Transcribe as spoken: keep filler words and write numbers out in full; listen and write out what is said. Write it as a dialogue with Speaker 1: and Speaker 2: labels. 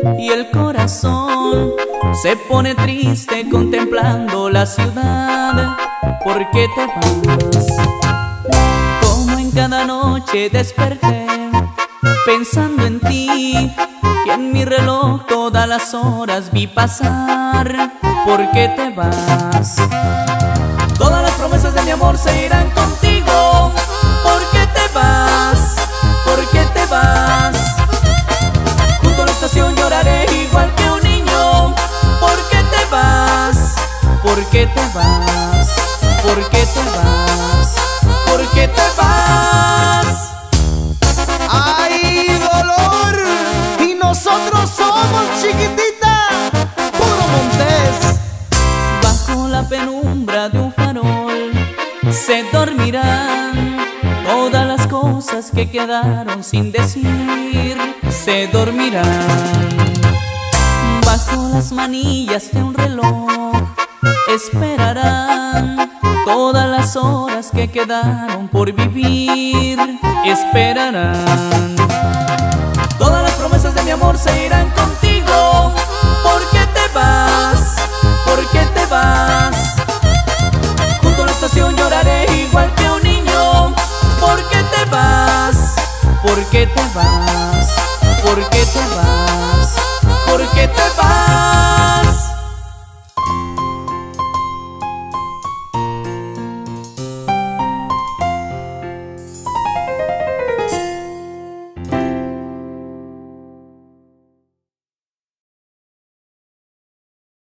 Speaker 1: y el corazón se pone triste contemplando la ciudad. ¿Por qué te vas? Como en cada noche desperté pensando en ti, y en mi reloj todas las horas vi pasar. ¿Por qué te vas? Todas las promesas de mi amor se irán contigo. ¿Por qué te vas? ¿Por qué te vas? Junto a la estación lloraré igual que un niño. ¿Por qué te vas? ¿Por qué te vas? ¿Por qué te vas? ¿Por qué te vas?
Speaker 2: ¡Ay, dolor! Y nosotros somos Chiquitita, puro Montés.
Speaker 1: Bajo la penumbra de un farol se dormirán todas las cosas que quedaron sin decir. Se dormirán bajo las manillas de un reloj. Esperarán todas las horas que quedaron por vivir. Esperarán. Todas las promesas de mi amor se irán contigo. ¿Por qué te vas? ¿Por qué te vas? Junto a la estación lloraré igual que un niño. ¿Por qué te vas? ¿Por qué te vas? ¿Por qué te vas? ¿Por qué te vas?